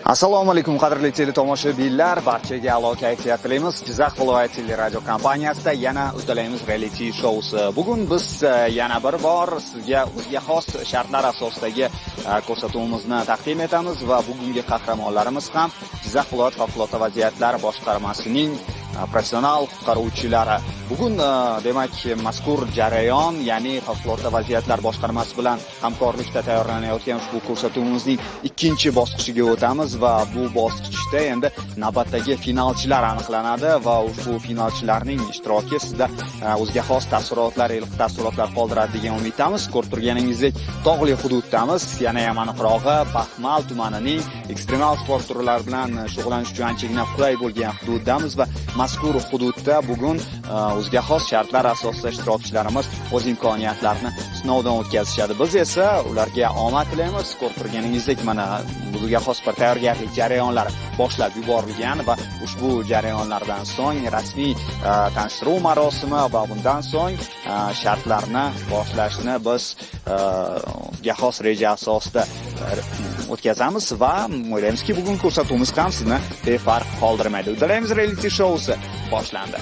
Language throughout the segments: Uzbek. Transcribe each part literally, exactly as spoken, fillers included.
Assalomu alaykum qadrli teletomoshabinlar, barchaga a'lo kayfiyat tilaymiz. Jizzax viloyat radio kompaniyasida yana Uddalaymiz reality shousi. Bugun biz yana bir bor sizga o'ziga xos shartlar asosidagi ko'rsatuvimizni taqdim etamiz va bugungi qahramonlarimiz ham Jizzax viloyat favqulodda vaziyatlar boshqarmasining professional qutqaruvchilari. Bugun demak mazkur jarayon, ya'ni favqulodda vaziyatlar boshqarmasi bilan hamkorlikda tayyorlanayotgan ushbu ko'rsatuvimizning ikkinchi bosqichiga o'tamiz va bu bosqichda endi navbatdagi finalchilar aniqlanadi va ushbu finalchilarning ishtiroki sizda o'ziga xos taassurotlar, iliq taassurotlar qoldiradi degan umiddamiz. Ko'rib turganingizdek, tog'li hududdamiz, yana ham aniqrog'i Baxmal tumanining ekstremal sport turlari bilan shug'ullanish uchun anchagina qulay bo'lgan hududdamiz va mazkur hududda bugun o'ziga xos shartlar asosida ishtirokchilarimiz o'z imkoniyatlarini sinovdan o'tkazishadi. Biz esa ularga omad tilaymiz. Ko'rib turganingizdek, mana o'ziga xos bir tayyorgarlik jarayonlari boshlab yuborilgan va ushbu jarayonlardan so'ng rasmiy tanishtiruv marosimi va bundan so'ng shartlarni boshlashni biz o'ziga xos reja asosida o'tkazamiz va o'ylaymizki, bugun ko'rsatuvimiz ham sizni befarq qoldirmaydi. Uddalaymiz reality shousi boshlandi.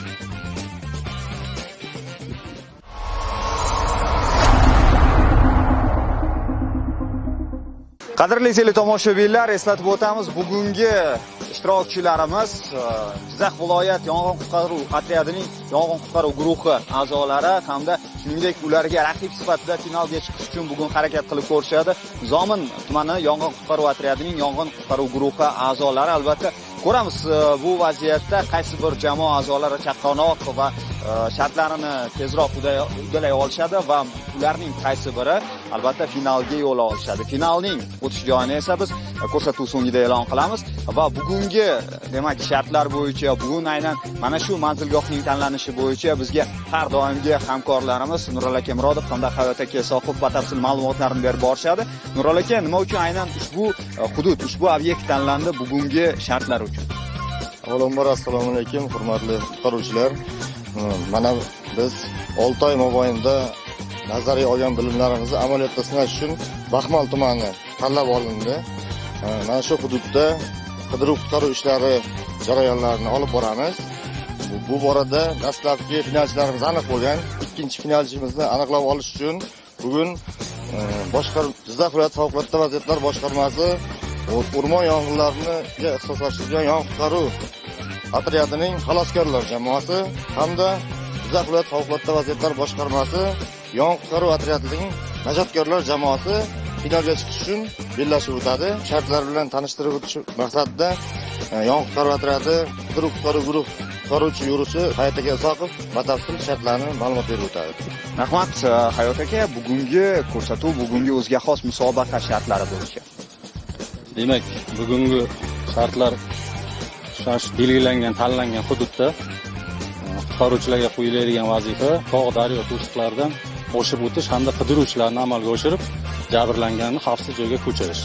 Qadrli teletomoshabinlar, eslatib o'tamiz, bugungi ishtirokchilarimiz Jizzax viloyat yong'in qutqaruv otryadining yong'in qutqaruv guruhi a'zolari hamda shuningdek ularga raqib sifatida finalga chiqish uchun bugun harakat qilib ko'rishadi. Zomin tumani yong'in qutqaruv otryadining yong'in qutqaruv guruhi a'zolari. Albatta ko'ramiz bu vaziyatda qaysi bir jamoa a'zolari chaqqonoq va shartlarini tezroq uddalay olishadi va ularning qaysi biri albatta finalga yo'l olishadi. Finalning o'tish joyini esa biz ko'rsatuv so'ngida e'lon qilamiz va bugungi demak shartlar bo'yicha bugun aynan mana shu manzilgohning tanlanishi bo'yicha bizga har doimgi hamkorlarimiz Nurol aka Murodov hamda Hayot aka Soqov batafsil ma'lumotlarni berib borishadi. Nurol aka, nima uchun aynan ushbu hudud, ushbu obyekt tanlandi bugungi shartlar uchun? Avvalambor assalomu alaykum, hurmatli qutqaruvchilar. Mana biz olti oy mobaynida nazariy olgan bilimlarimizni amaliyotda sinash uchun Baxmal tumani tanlab olindi. Mana shu hududda qidiruv-qutqaruv ishlari jarayonlarini olib boramiz. Bu borada dastlabki finalchilarimiz aniq bo'lgan. Ikkinchi finalchimizni aniqlab olish uchun bugun boshqar Jizzax viloyat favqulodda vaziyatlar boshqarmasi o'rmon yong'inlariga ixtisoslashtirilgan yong'in qutqaruv otryadining xaloskorlar jamoasi hamda Jizzax viloyat favqulodda vaziyatlar boshqarmasi yong'in qutqaruv otryadining najotkorlar jamoasi finalga chiqish uchun bellashib o'tadi. Shartlar bilan tanishtirib o'tish maqsadida yong'in qutqaruv otryadi qidiruv qutqaruv guruh qutqaruvchi yuruvchi Hayot aka Soqov batafsil shartlarni ma'lumot berib o'tadi. Rahmat Hayot aka, bugungi ko'rsatuv, bugungi o'ziga xos musobaqa shartlari bo'yicha. Demak, bugungi shartlar shu belgilangan, tanlangan hududda qutqaruvchilarga qo'yiladigan vazifa tog', daryo to'siqlaridan oshib o'tish hamda qidiruvchilarni amalga oshirib, jabrlanganni xavfsiz joyga ko'chirish.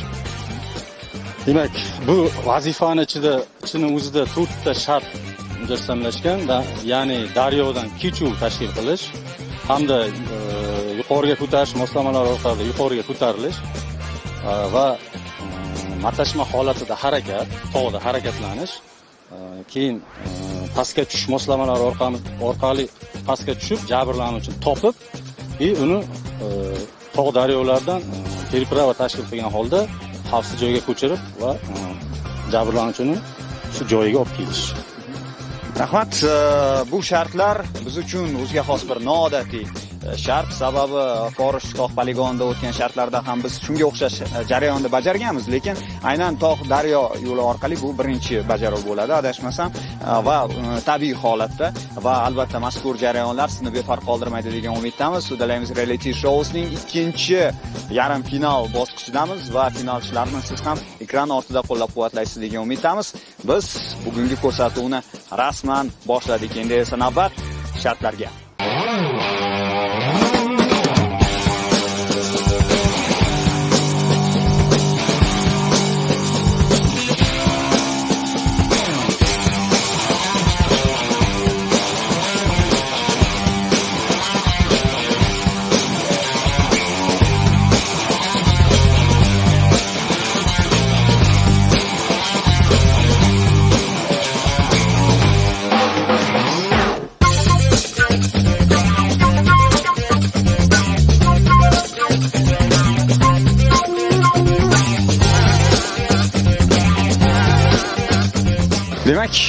Demak, bu vazifani ichida, ichini o'zida to'rtta shart mujassamlashgan, ya'ni daryodan kechuv tashkil qilish hamda e, yuqoriga ko'tarish moslamalar orqali yuqoriga ko'tarilish e, va matashma holatida harakat, tog'da harakatlanish, keyin pastga tushish moslamalar orqali pastga tushib jabrlanuvchini topib, и uni tog' daryolardan periprava tashkil qilgan holda xavfsiz joyga ko'chirib va jabrlanuvchini shu joyiga olib kelish. Rahmat, bu shartlar biz uchun o'ziga xos bir noodatiy shart, sababi Forish tog' poligonida o'tgan shartlarda ham biz shunga o'xshash jarayonni bajarganmiz, lekin aynan tog' daryo yo'li orqali bu birinchi bajaruv bo'ladi, adashmasam, va tabiiy holatda va albatta mazkur jarayonlar sizni befarq qoldirmaydi degan umiddamiz. Uddalaymiz reality shousining ikkinchi yarim final bosqichidamiz va finalchilarni siz ham ekran ortida qo'llab-quvvatlaysiz degan umiddamiz. Biz bugungi ko'rsatuvni rasman boshladik. Endi esa navbat shartlarga.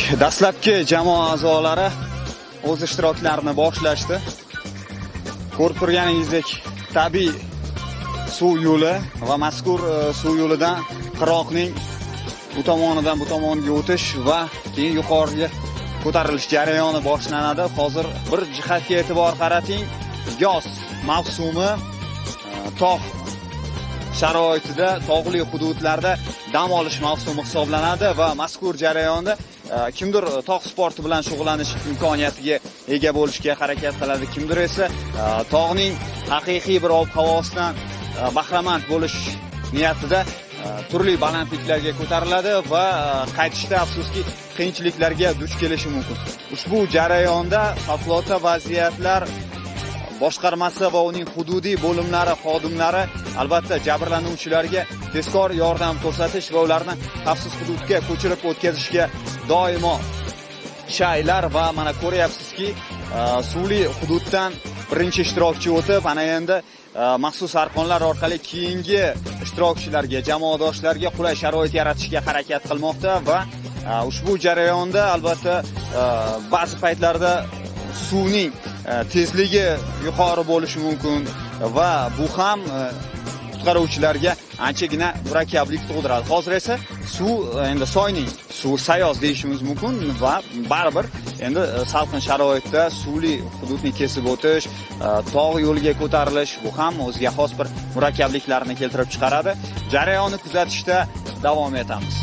dastlabki jamoa a'zolari o'z ishtiroklarini boshlashdi. Ko'rib turganingizdek, tabiiy suv yo'li va mazkur suv yo'lidan qirg'oqning u tomonidan bu tomonga o'tish va keyin yuqoriga ko'tarilish jarayoni boshlanadi. Hozir bir jihatga e'tibor qarating. Yoz mavsumi tog' sharoitida, tog'li hududlarda dam olish mavsumi hisoblanadi va mazkur jarayonda kimdir tog' sporti bilan shug'ullanish imkoniyatiga ega bo'lishga harakat qiladi, kimdir esa tog'ning haqiqiy bir ob-havosidan bahramand bo'lish niyatida turli balandliklarga ko'tariladi va qaytishda afsuski qiyinchiliklarga duch kelishi mumkin. Ushbu jarayonda favqulodda vaziyatlar boshqarmasi va uning hududiy bo'limlari xodimlari albatta jabrlanuvchilarga tezkor yordam ko'rsatish va ularni xavfsiz hududga ko'chirib o'tkazishga doimo shaylar va mana ko'ryapsizki, suvli hududdan birinchi ishtirokchi o'tib, ana endi maxsus arqonlar orqali keyingi ishtirokchilarga, jamoadoshlarga qulay sharoit yaratishga harakat qilmoqda va ushbu jarayonda albatta ba'zi paytlarda suvning tezligi yuqori bo'lishi mumkin va bu ham qutqaruvchilarga anchagina murakkablik tug'diradi. Hozir esa suv endi soyning suvi sayoz deyishimiz mumkin va baribir endi salqin sharoitda suvli hududni kesib o'tish, tog' yo'liga ko'tarilish bu ham o'ziga xos bir murakkabliklarni keltirib chiqaradi. Jarayonni kuzatishda davom etamiz.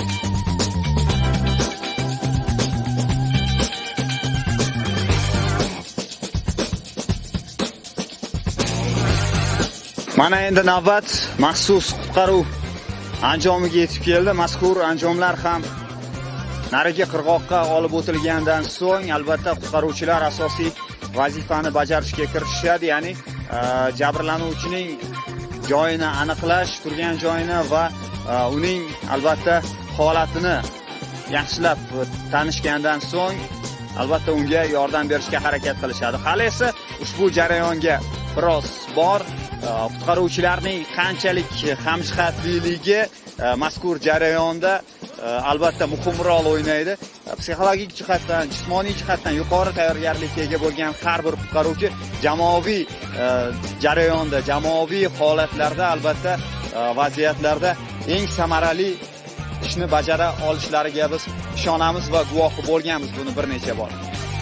Mana endi navbat maxsus qutqaruv anjomiga yetib keldi. Mazkur anjomlar ham narigi qirg'oqqa olib o'tilgandan so'ng albatta qutqaruvchilar asosiy vazifani bajarishga kirishadi, ya'ni jabrlanuvchining joyini aniqlash, turgan joyini va uning albatta holatini yaxshilab tanishgandan so'ng albatta unga yordam berishga harakat qilishadi. Hali esa ushbu jarayonga biroz bor. Qutqaruvchilarning qanchalik hamjihatliligi mazkur jarayonda albatta muhim rol o'ynaydi. Psixologik jihatdan, jismoniy jihatdan yuqori tayyorgarlikka ega bo'lgan har bir qutqaruvchi jamoaviy jarayonda, jamoaviy holatlarda albatta vaziyatlarda eng samarali ishni bajara olishlariga biz ishonamiz va guvohi bo'lganmiz buni bir necha bor.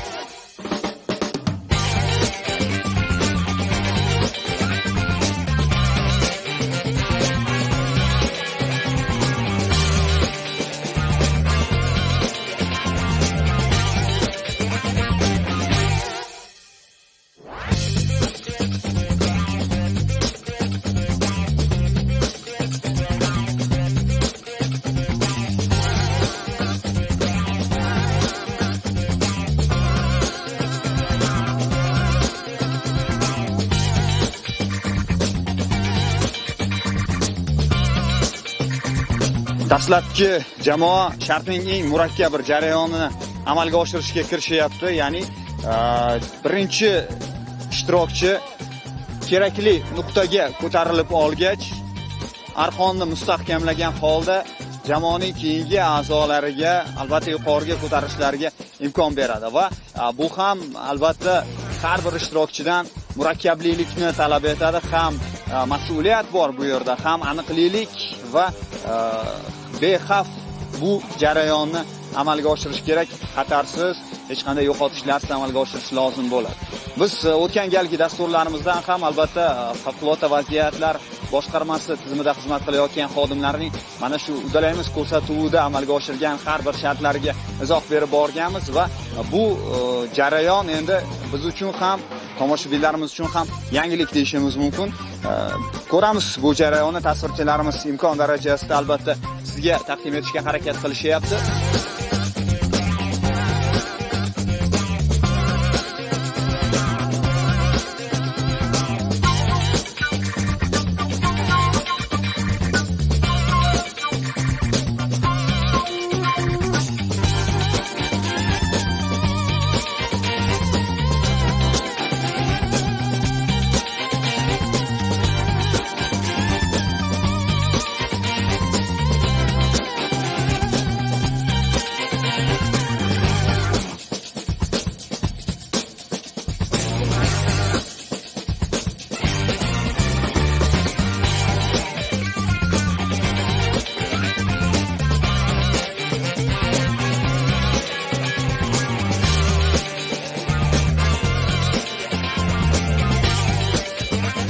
Dastlabki jamoa shartning eng murakkab bir jarayonini amalga oshirishga kirishyapti. Ya'ni birinchi ishtirokchi kerakli nuqtaga ko'tarilib olgach, arqonni mustahkamlagan holda jamoaning keyingi a'zolariga albatta yuqoriga ko'tarishlariga imkon beradi va bu ham albatta har bir ishtirokchidan murakkablikni talab etadi. Ham mas'uliyat bor bu yerda, ham aniqlik va bexavf bu jarayonni amalga oshirish kerak. Xatarsiz, hech qanday yo'qotishlarsiz amalga oshirish lozim bo'ladi. Biz o'tgan galgi dasturlarimizdan ham albatta favqulodda vaziyatlar boshqarmasi tizimida xizmat qilayotgan xodimlarning mana shu uddalaymiz ko'rsatuvida amalga oshirgan har bir shartlariga izoh berib borganmiz va bu jarayon endi biz uchun ham, tomoshabinlarimiz uchun ham yangilik deyishimiz mumkin. Ko'ramiz bu jarayonni, tasvirchilarimiz imkon darajasida albatta sizga taqdim etishga harakat qilishyapti.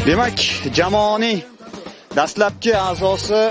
Demak, jamoaning dastlabki a'zosi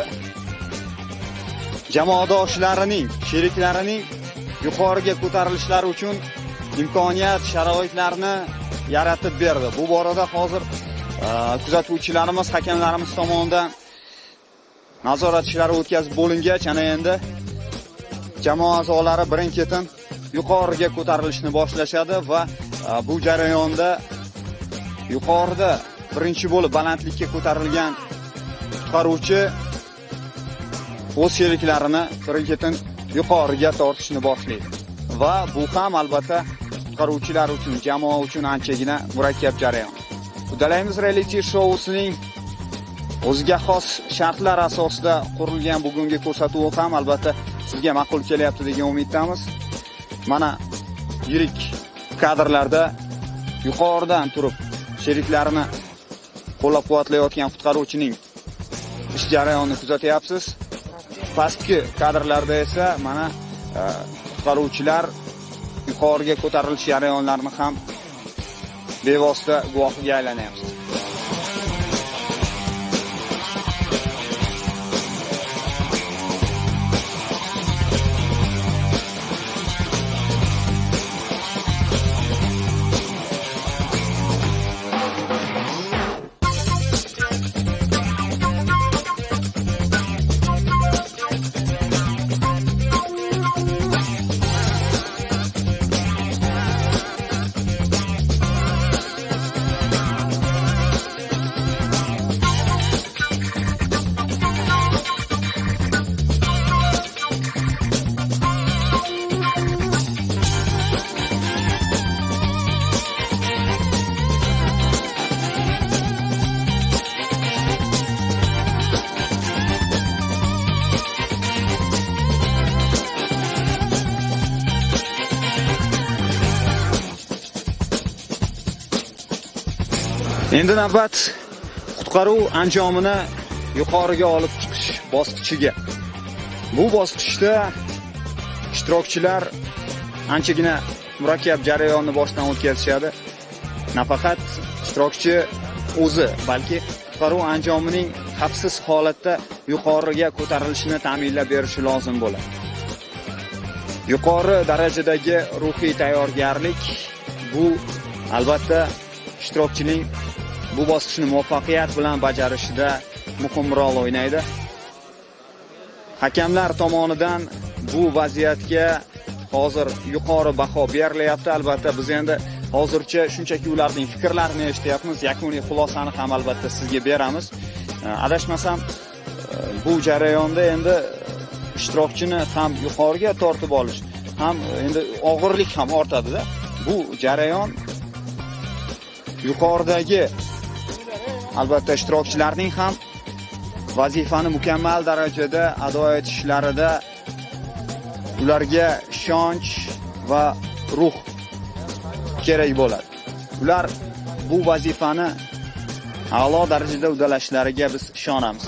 jamoadoshlarining, sheriklarining yuqoriga ko'tarilishlari uchun imkoniyat, sharoitlarni yaratib berdi. Bu borada hozir kuzatuvchilarimiz, hakamlarimiz tomonidan nazorat ishlari o'tkazib bo'lingach, ana endi jamoa a'zolari birin-ketin yuqoriga ko'tarilishni boshlashadi va bu jarayonda yuqorida birinchi bo'lib balandlikka ko'tarilgan qutqaruvchi o'z sheriklarini birin-ketin yuqoriga tortishni boshlaydi. Va bu ham albatta qutqaruvchilar uchun, jamoa uchun anchagina murakkab jarayon. Uddalaymiz reality shousining o'ziga xos shartlar asosida qurilgan bugungi ko'rsatuv ham albatta sizga ma'qul kelyapti degan umiddamiz. Mana yirik kadrlarda yuqoridan turib sheriklarini qo'llab-quvvatlayotgan qutqaruvchining ish jarayonini kuzatyapsiz. Pastki kadrlarda esa mana qutqaruvchilar yuqoriga ko'tarilish jarayonlarini ham bevosita guvohiga aylanyapsiz. Endi navbat qutqaruv anjomini yuqoriga olib chiqish bosqichiga. Bu bosqichda ishtirokchilar anchagina murakkab jarayonni boshdan o'tkazishadi. Nafaqat ishtirokchi o'zi, balki qutqaruv anjomining xavfsiz holatda yuqoriga ko'tarilishini ta'minlab berishi lozim bo'ladi. Yuqori darajadagi ruhiy tayyorgarlik bu albatta ishtirokchining bu bosqichni muvaffaqiyat bilan bajarishida muhim rol o'ynaydi. Hakamlar tomonidan bu vaziyatga hozir yuqori baho berilyapti. Albatta biz endi hozircha shunchaki ularning fikrlarini eshityapmiz. Yakuniy xulosani ham albatta sizga beramiz. Adashmasam bu jarayonda endi ishtirokchini ham yuqoriga tortib olish, ham endi og'irlik ham ortadi-da. Bu jarayon yuqoridagi albatta ishtirokchilarning ham vazifani mukammal darajada ado etishlarida ularga ishonch va ruh kerak bo'ladi. Ular bu vazifani a'lo darajada uddalashlariga biz ishonamiz.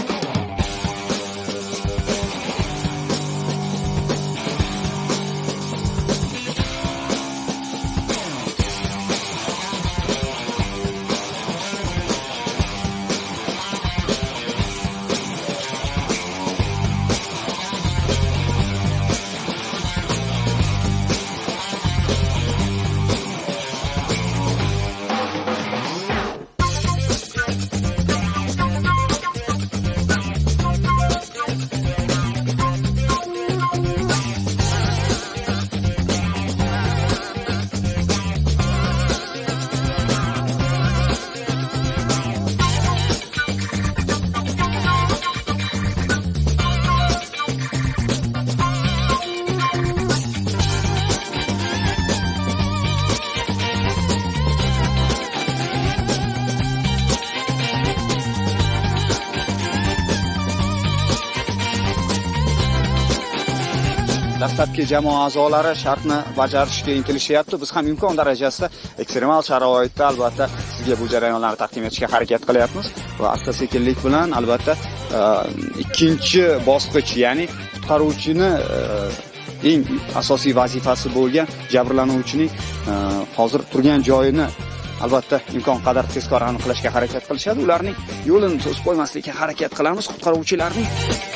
Dastlabki jamoa a'zolari shartni bajarishga intilishyapti. Biz ham imkon darajasida ekstremal sharoitda albatta sizga bu jarayonlarni taqdim etishga harakat qilyapmiz va asta-sekinlik bilan albatta ikkinchi bosqich, ya'ni qutqaruvchini eng asosiy vazifasi bo'lgan jabrlanuvchining hozir turgan joyini albatta imkon qadar tezkor aniqlashga harakat qilishadi. Ularning yo'lini to'sib qo'ymaslikka harakat qilamiz qutqaruvchilarning.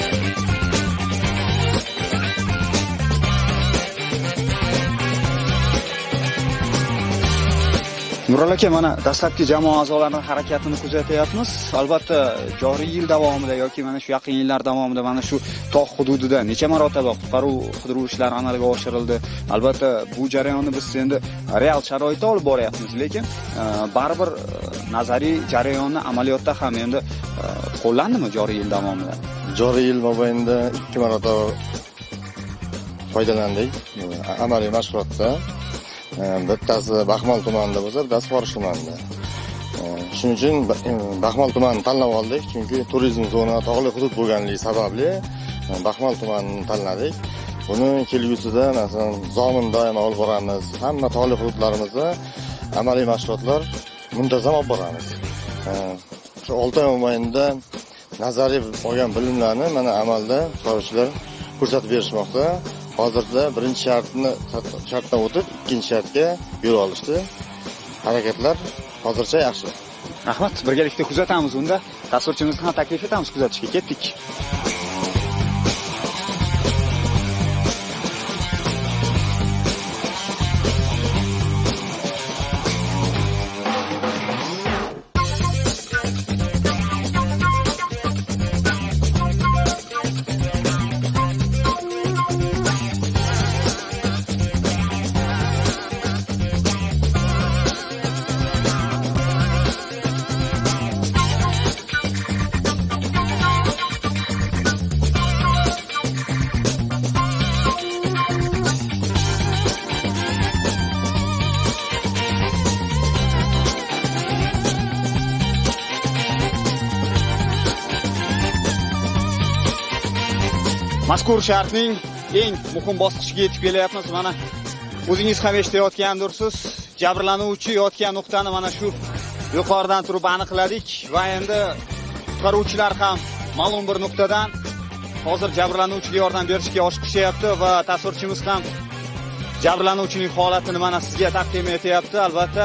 Nurali aka, mana dastlabki jamoa a'zolarining harakatini kuzatyapmiz. Albatta, joriy yil davomida yoki mana shu yaqin yillar davomida mana shu tog' hududida necha marotaba qutqaruv qidiruv ishlari amalga oshirildi. Albatta, bu jarayonni biz endi real sharoitda olib boryapmiz, lekin baribir nazariy jarayonni amaliyotda ham endi qo'llandimi joriy yil davomida? Joriy yil mobaynida ikki marotaba foydalandik amaliy mashg'ulotda. Bittasi Baxmal tumanida bo'lsa, bittasi Forish tumanida. Shuning uchun Baxmal tumanini tanlab oldik, chunki turizm zona tog'li hudud bo'lganligi sababli Baxmal tumanini tanladik. Buni kelgusida masalan Zomin doimo olib boramiz. Hamma tog'li hududlarimizda amaliy mashg'ulotlar muntazam olib boramiz. Shu olti oy mobaynida nazariy olgan bilimlarni mana amalda qutqaruvchilar ko'rsatib berishmoqda. Hozirda birinchi shartni shartdan o'tib, ikkinchi shartga yo'l olishdi. Harakatlar hozircha yaxshi. Rahmat, birgalikda kuzatamiz unda. Tasvirchimizni ham taklif etamiz kuzatishga. Ketdik. Mazkur shartning eng muhim bosqichiga yetib kelyapmiz. Mana o'zingiz ham eshitayotgandirsiz. Jabrlanuvchi yotgan nuqtani mana shu yuqoridan turib aniqladik va endi qutqaruvchilar ham ma'lum bir nuqtadan hozir jabrlanuvchiga yordam berishga oshiqishyapti va tasvirchimiz ham jabrlanuvchining holatini mana sizga taqdim etyapti. Albatta,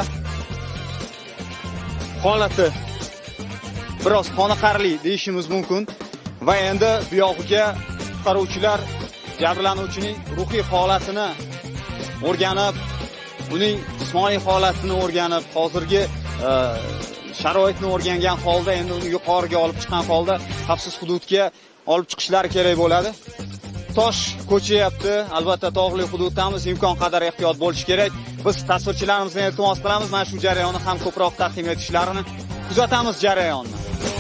holati biroz qoniqarli deyishimiz mumkin va endi bu yog'iga qutqaruvchilar jabrlanuvchining ruhiy holatini o'rganib, uning jismoniy holatini o'rganib, hozirgi sharoitni o'rgangan holda endi uni yuqoriga olib chiqqan holda xavfsiz hududga olib chiqishlari kerak bo'ladi. Tosh ko'chayapti, albatta tog'li hududdamiz, imkon qadar ehtiyot bo'lish kerak. Biz tasvirchilarimizdan iltimos qilamiz, mana shu jarayonni ham ko'proq taqdim etishlarini kuzatamiz jarayonni.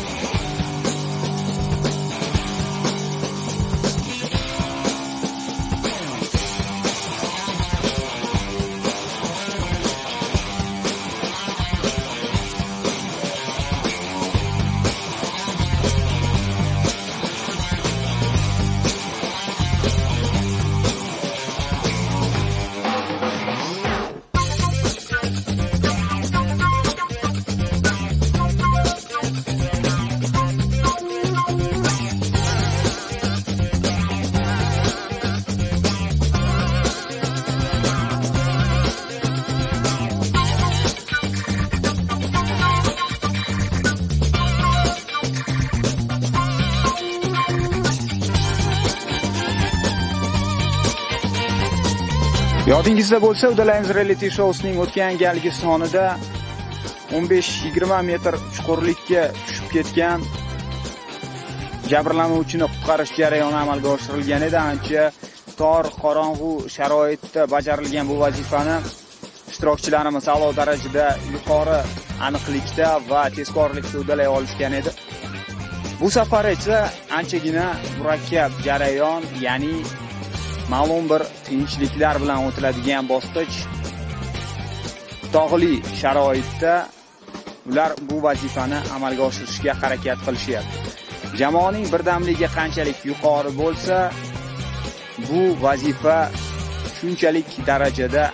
Yodingizda bo'lsa, Udalaymiz Reality Show'sining o'tgan galgi sonida o'n besh yigirma metr chuqurlikka tushib ketgan jabrlanuvchini qutqarish jarayoni amalga oshirilgan edi. Ancha tor, qorong'u sharoitda bajarilgan bu vazifani ishtirokchilarimiz a'lo darajada yuqori aniqlikda va tezkorlikda uddalay olishgan edi. Bu safar esa anchagina murakkab jarayon, ya'ni ma'lum bir qiyinchiliklar bilan o'tiladigan bosqich. Tog'li sharoitda ular bu vazifani amalga oshirishga harakat qilishyapti. Jamoaning birdamligi qanchalik yuqori bo'lsa, bu vazifa shunchalik darajada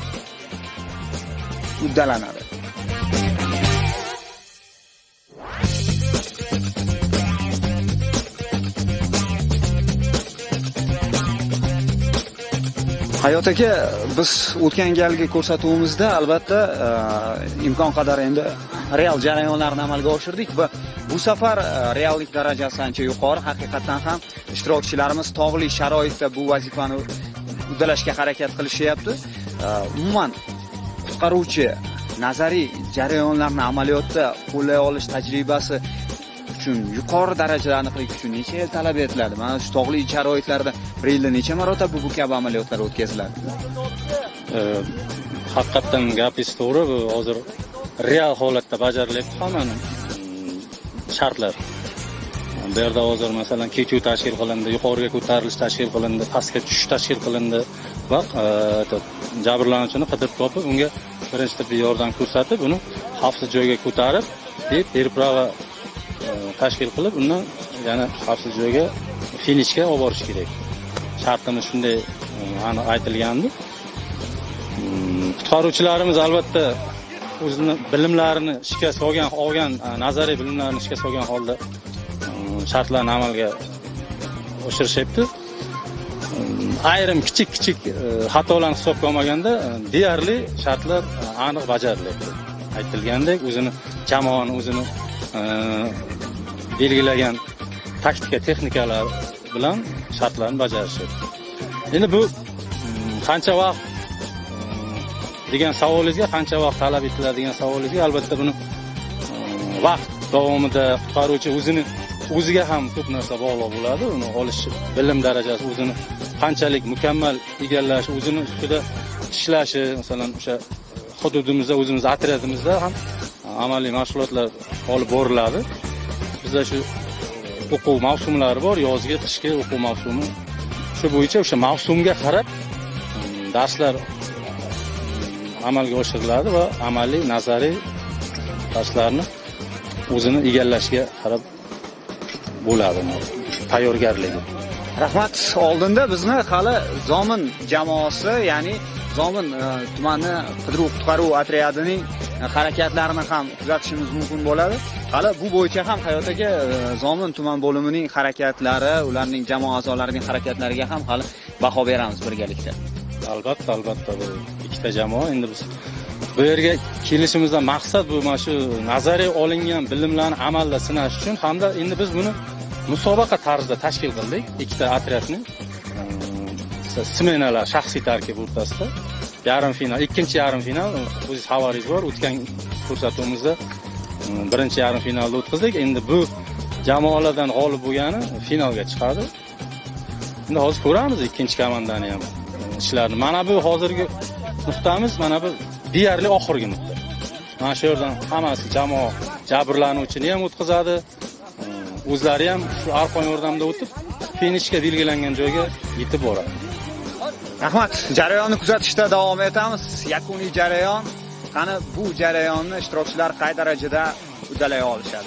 uddalanadi. Hayot aka, biz o'tgan galgi ko'rsatuvimizda albatta imkon qadar endi real jarayonlarni amalga oshirdik va bu safar reallik darajasi ancha yuqori. Haqiqatan ham ishtirokchilarimiz tog'li sharoitda bu vazifani uddalashga harakat qilishyapti. Umuman qutqaruvchi nazariy jarayonlarni amaliyotda qo'llay olish tajribasi uchun yuqori darajada aniqlik uchun necha yil talab etiladi? Mana shu tog'li sharoitlarda bir yilda necha marotaba bu kabi amaliyotlar o'tkaziladi? Haqiqatan gapingiz to'g'ri. Bu hozir real holatda bajarilyapti hamma shartlar. Bu yerda hozir masalan kechuv tashkil qilindi, yuqoriga ko'tarilish tashkil qilindi, pastga tushish tashkil qilindi va jabrlanuvchini qidirib topib, unga birinchi tibbiy yordam ko'rsatib, uni xavfsiz joyga ko'tarib, perprava tashkil qilib, undan yana xavfsiz joyga finishga olib borish kerak. Shartimiz shunday aniq aytilgandi. Qutqaruvchilarimiz albatta o'zini bilimlarini ishga solgan, olgan nazariy bilimlarini ishga solgan holda shartlarni amalga oshirishyapti. Ayrim kichik-kichik xatolarni hisobga olmaganda deyarli shartlar aniq bajarilyapti. Aytilgandek, o'zini jamoani o'zini belgilagan taktika, texnikalar bilan shartlarni bajarishyapti. Endi bu qancha vaqt degan savolingizga, qancha vaqt talab etiladi degan savolingizga albatta buni vaqt davomida qutqaruvchi o'zini o'ziga ham ko'p narsa bog'liq bo'ladi. Uni olish bilim darajasi, o'zini qanchalik mukammal egallash, o'zini ustida ishlashi, masalan, o'sha hududimizda, o'zimiz otryadimizda ham amaliy mashg'ulotlar olib boriladi. Bizda shu o'quv mavsumlari bor, yozgi, qishki o'quv mavsumi. Shu bo'yicha o'sha mavsumga qarab darslar amalga oshiriladi va amaliy, nazariy darslarni o'zini egallashga qarab bo'ladi tayyorgarligi. Rahmat. Oldinda bizni hali Zomin jamoasi, ya'ni Zomin tumani qidiruv-qutqaruv otryadining harakatlarini ham kuzatishimiz mumkin bo'ladi. Hali bu bo'yicha ham Hayot aka Zomin tuman bo'limining harakatlari, ularning jamoa a'zolarining harakatlariga ham hali baho beramiz birgalikda. Albatta, albatta bu ikkita jamoa. Endi biz bu yerga kelishimizdan maqsad bu mana shu nazariy olingan bilimlarni amalda sinash uchun hamda endi biz buni musobaqa tarzida tashkil qildik. Ikkita otryadni smenalar, shaxsiy tarkib o'rtasida yarim final, ikkinchi yarim final o'z xabaringiz bor. O'tgan ko'rsatuvimizda birinchi yarim finalda o'tkazdik. Endi bu jamoalardan g'olib bo'lgani finalga chiqadi. Endi hozir ko'ramiz ikkinchi komandani ham ishlarini. Mana bu hozirgi nuqtamiz, mana bu deyarli oxirgi nuqta. Mana shu yerdan hammasi jamoa jabrlanuvchini ham o'tkazadi. O'zlari ham shu arqon yordamida o'tib, finishga belgilangan joyga yetib boradi. Rahmat. Jarayonni kuzatishda davom etamiz. Yakuniy jarayon. Qani bu jarayonni ishtirokchilar qay darajada uddalay olishadi?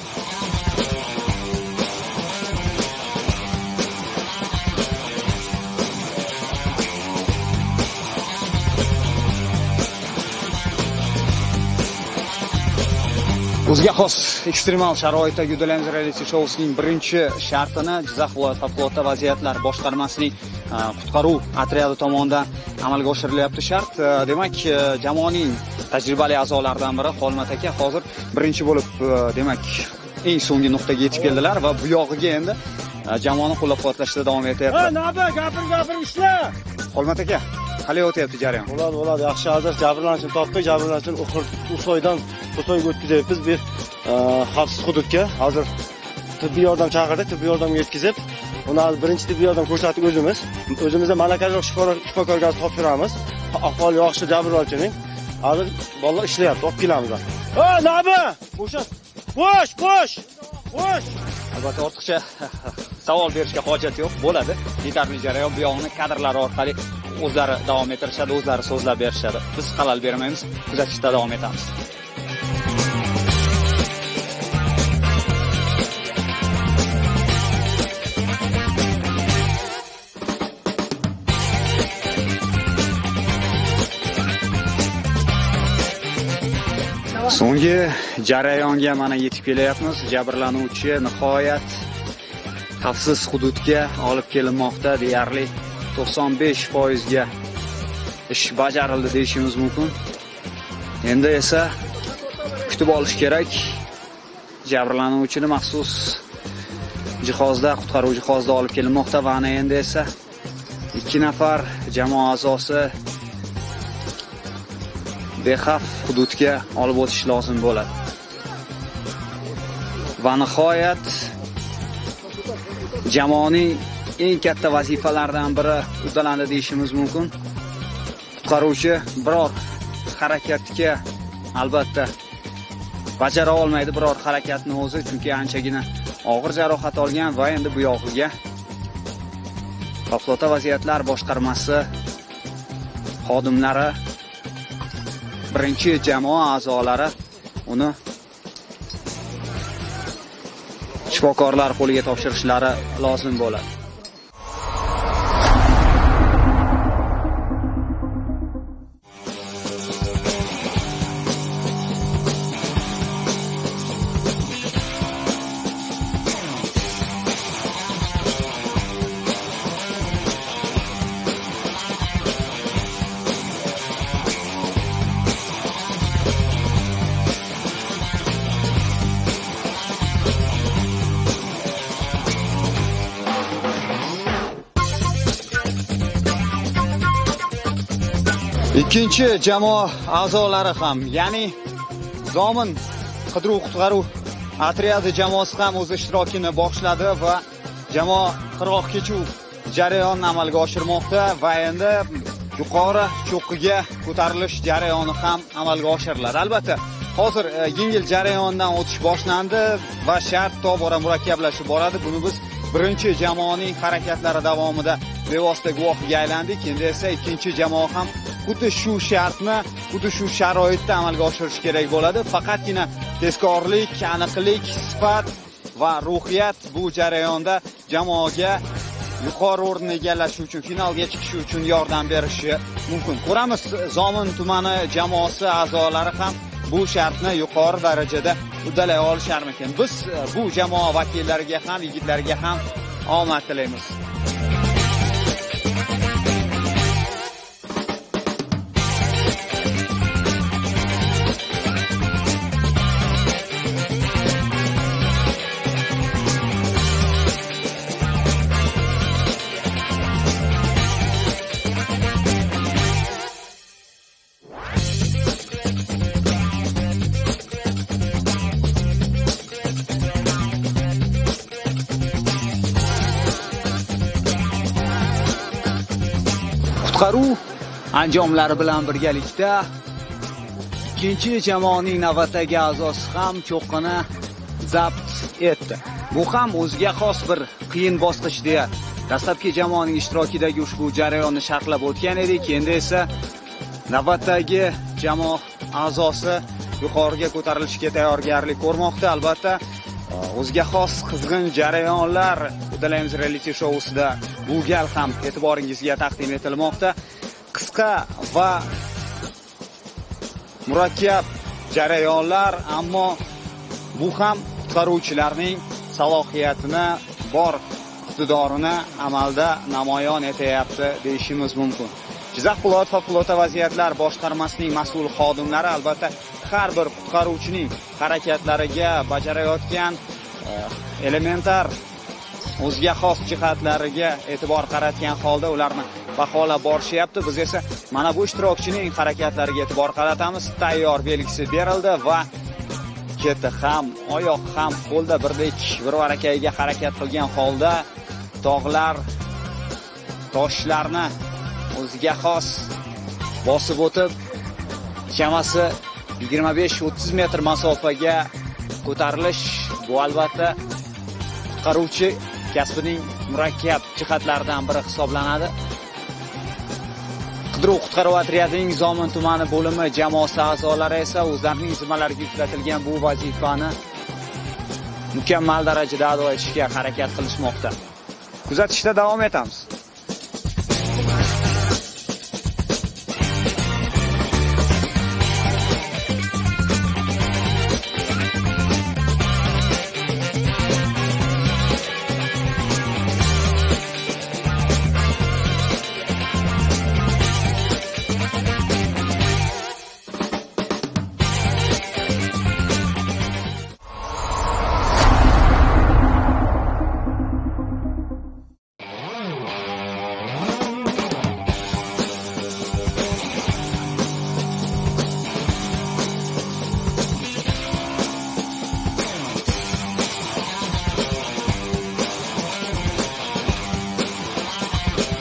O'ziga xos ekstremal sharoitdagi Uddalaymiz reality shousining birinchi shartini Jizzax viloyat favqulodda vaziyatlar boshqarmasining qutqaruv otryadi tomonidan amalga oshirilyapti. Shart, demak, jamoaning tajribali a'zolaridan biri Xolmat aka hozir birinchi bo'lib, demak, eng so'nggi nuqtaga yetib keldilar va bu yog'iga endi jamoani qo'llab-quvvatlashda davom etyapti. Ha, naba, gapir, gapir, ishla. Xolmat aka, qalay o'tyapti jarayon? Bo'ladi, bo'ladi, yaxshi. Hozir jabrlanuvchini topdik, jabrlanuvchini u soydan bu soyga o'tkazyapmiz. Bir xavfsiz hududga hozir tibbiy yordam chaqirdik, tibbiy yordamga yetkazib, uni birinchi tibbiy yordam ko'rsatdik o'zimiz. O'zimizda malakali shifokorga topshiramiz. Ahvoli yaxshi jabrlanuvchining. Hozir bolalar ishlayapti, olib kelamiz. Ha, naba? Bo'sha. Bo'sh, bo'sh. Bo'sh. Albatta ortiqcha savol berishga hojat yo'q, bo'ladi. Yetarli jarayon bu yog'ini kadrlar orqali o'zlari davom ettirishadi, o'zlari so'zlab berishadi. Biz xalal bermaymiz, kuzatishda davom etamiz. So'nggi jarayonga mana yetib kelyapmiz. Jabrlanuvchi nihoyat xavfsiz hududga olib kelinmoqda. Deyarli to'qson besh foiz ga ish bajarildi deyishimiz mumkin. Endi esa kutib olish kerak. Jabrlanuvchini maxsus jihozda, qutqaruv jihozida olib kelinmoqda va ana endi esa ikki nafar jamoa a'zosi bexavf hududga olib o'tish lozim bo'ladi. Va nihoyat jamoaning eng katta vazifalaridan biri uddalandi deyishimiz mumkin. Qutqaruvchi biror harakatga albatta bajara olmaydi biror harakatni o'zi, chunki anchagina og'ir jarohat olgan va endi bu yog'iga Favqulodda vaziyatlar boshqarmasi xodimlari, birinchi jamoa a'zolari uni shifokorlar qo'liga topshirishlari lozim bo'ladi. Ikkinchi jamoa a'zolari ham, ya'ni Zomin qidiruv-qutqaruv otryadi jamoasi ham o'z ishtirokini boshladi va jamoa qirg'oq kechuv jarayonini amalga oshirmoqda va endi yuqori cho'qqiga ko'tarilish jarayoni ham amalga oshiriladi. Albatta, hozir yengil jarayondan o'tish boshlandi va shart tobora murakkablashib boradi. Buni biz birinchi jamoaning harakatlari davomida bevosita guvohiga aylandik. Endi esa ikkinchi jamoa ham xuddi shu shartni, xuddi shu sharoitda amalga oshirish kerak bo'ladi. Faqatgina tezkorlik, aniqlik, sifat va ruhiyat bu jarayonda jamoaga yuqori o'rin egallash uchun, finalga chiqish uchun yordam berishi mumkin. Ko'ramiz, Zomin tumani jamoasi a'zolari ham bu shartni yuqori darajada uddalay olisharmikan. Biz bu jamoa vakillariga ham, yigitlarga ham omad tilaymiz. Qutqaruv anjomlari bilan birgalikda ikkinchi jamoaning navbatdagi a'zosi ham cho'qqini zabt etdi. Bu ham o'ziga xos bir qiyin bosqich deya dastlabki jamoaning ishtirokidagi ushbu jarayonni sharhlab o'tgan edik. Endi esa navbatdagi jamoa a'zosi yuqoriga ko'tarilishga tayyorgarlik ko'rmoqda. Albatta, o'ziga xos qizg'in jarayonlar Uddalaymiz reality showusida bu gal ham e'tiboringizga taqdim etilmoqda. Qisqa va murakkab jarayonlar, ammo bu ham qutqaruvchilarning salohiyatini, bor iqtidorini amalda namoyon etyapti deyishimiz mumkin. Jizzax viloyat favqulodda vaziyatlar boshqarmasining mas'ul xodimlari albatta har bir qutqaruvchining harakatlariga, bajarayotgan elementar o'ziga xos jihatlariga e'tibor qaratgan holda ularni baholab borishyapti. Biz esa mana bu ishtirokchining harakatlariga e'tibor qaratamiz. Tayyor belgisi berildi va keti ham, oyoq ham qo'lda birdek bir harakatga harakat qilgan holda tog'lar, toshlarni o'ziga xos bosib o'tib, chamasi yigirma besh o'ttiz metr masofaga ko'tarilish bu albatta qutqaruvchi kasbining murakkab jihatlaridan biri hisoblanadi. Qidiruv-qutqaruv otryadining Zomin tumani bo'limi jamoasi a'zolari esa o'zlarining zimmalariga yuklatilgan bu vazifani mukammal darajada ado etishga harakat qilishmoqda. Kuzatishda davom etamiz.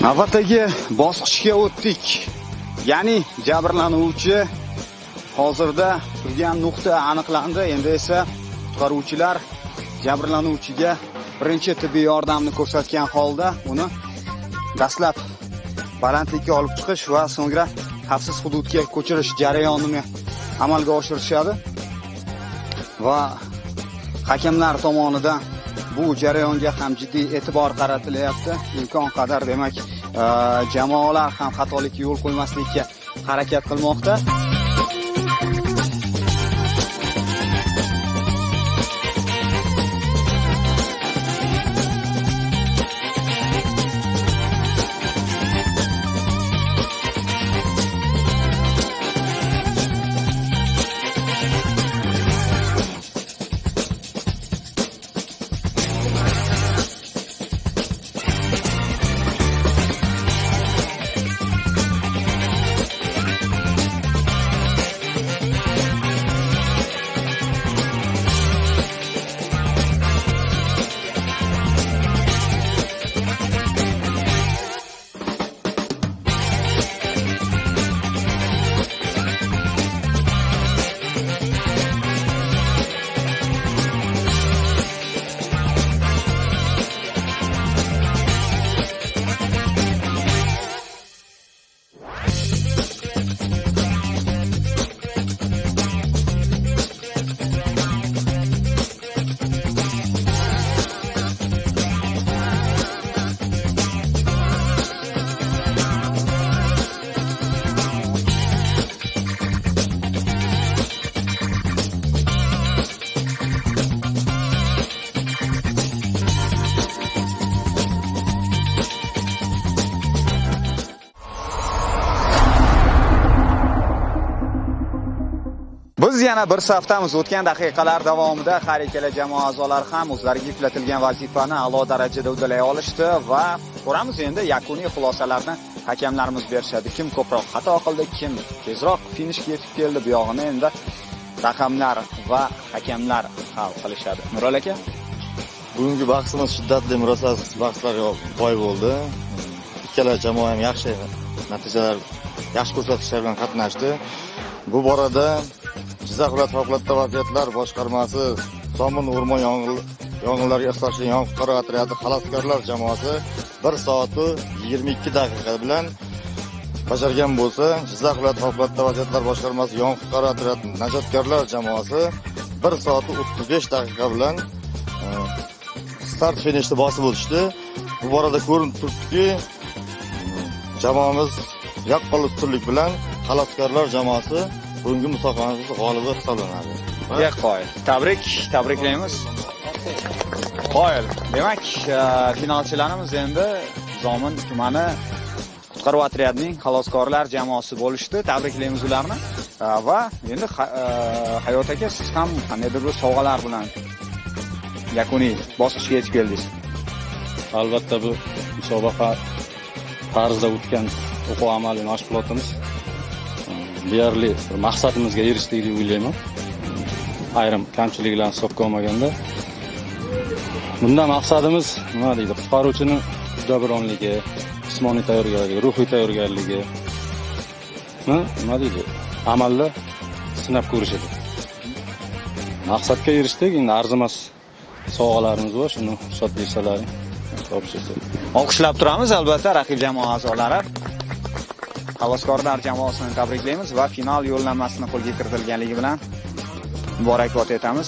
Navbatdagi bosqichga o'tdik. Ya'ni jabrlanuvchi hozirda turgan nuqta aniqlandi. Endi esa qutqaruvchilar jabrlanuvchiga birinchi tibbiy yordamni ko'rsatgan holda uni dastlab balandlikka olib chiqish va so'ngra xavfsiz hududga ko'chirish jarayonini amalga oshirishadi. Va hakamlar tomonidan bu jarayonga ham jiddiy e'tibor qaratilyapti. Imkon qadar demak, jamoalar ham xatolikka yo'l qo'ymaslikka harakat qilmoqda. Biz yana bir safdamiz. O'tgan daqiqalar davomida har ikkala jamoa a'zolari ham o'zlariga yuklatilgan vazifani a'lo darajada uddalay olishdi va ko'ramiz endi yakuniy xulosalarni hakamlarimiz berishadi. Kim ko'proq xato qildi, kim tezroq finishga yetib keldi, bu yog'ini endi raqamlar va hakamlar hal qilishadi. Nurol aka, bugungi bahsimiz shiddatli murosasiz bahslar boy bo'ldi. Ikkala jamoa ham yaxshi natijalar, yaxshi ko'rsatkichlar bilan qatnashdi. Bu borada Jizzax viloyat favqulodda vaziyatlar boshqarmasi Somin o'rmon yong'inlariga ixtisoslashgan yong'in qutqaruv otryadi xaloskorlar jamoasi bir soat yigirma ikki daqiqa bilan bajargan bo'lsa, Jizzax viloyat favqulodda vaziyatlar boshqarmasi yong'in qutqaruv otryadi najotkorlar jamoasi bir soat o'ttiz besh daqiqa bilan start finishni bosib o'tishdi. Bu borada ko'rinib turibdiki, jamoamiz yaqqol ustunlik bilan xaloskorlar jamoasi bugungi musobaqamiz g'olibi hisoblanadi. Qoyil. Tabrik, tabriklaymiz. Qoyil. Demak, finalchilarimiz endi Zomin tumani qutqaruv otryadining xaloskorlar jamoasi bo'lishdi. Tabriklaymiz ularni. Va endi Hayot aka, siz ham qandaydir bir sovg'alar bilan yakuniy bosqichga yetib keldingiz. Albatta bu musobaqa tarzida o'tgan o'quv amaliy mashg'ulotimiz deyarli maqsadimizga erishdik deb o'ylayman. Ayrim kamchiliklarni hisobga olmaganda. Bunda maqsadimiz nima deydi? Qutqaruvchining juda bir onligi, jismoniy tayyorgarligi, ruhiy tayyorgarligi nima deydi? Amalda sinab ko'rish edi. Maqsadga erishdik. Endi arzimas sovg'alarimiz bor, shuni ruxsat bersalaring. Olqishlab turamiz albatta raqib jamoa a'zolari. Xaloskorlar jamoasini tabriklaymiz va final yo'llanmasini qo'lga kiritilganligi bilan muborakbod etamiz.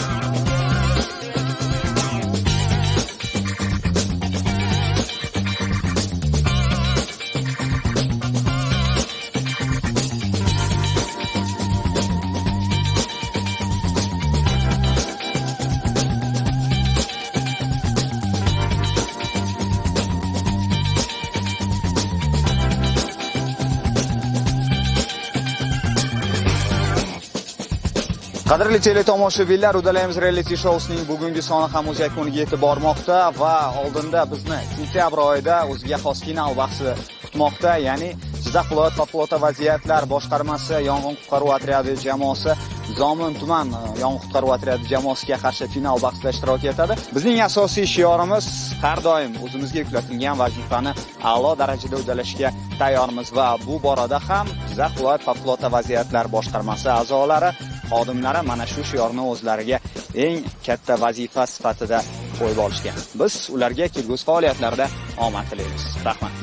Qadrli teletomoshabinlar, Uddalaymiz reality shousining bugungi soni ham o'z yakuniga yetib bormoqda va oldinda bizni sentyabr oyida o'ziga xos final bahsi kutmoqda. Ya'ni Jizzax viloyat favqulodda vaziyatlar boshqarmasi yong'in qutqaruv otryadi jamoasi Zomin tuman yong'in qutqaruv otryadi jamoasiga qarshi final bahsida ishtirok etadi. Bizning asosiy shiorimiz har doim o'zimizga yuklatilgan vazifani a'lo darajada uddalashga tayyormiz va bu borada ham Jizzax viloyat favqulodda vaziyatlar boshqarmasi a'zolari, xodimlari mana shu shiorni o'zlariga eng katta vazifa sifatida qo'yib olishgan. Biz ularga kelgusi faoliyatlarda omad tilaymiz. Rahmat.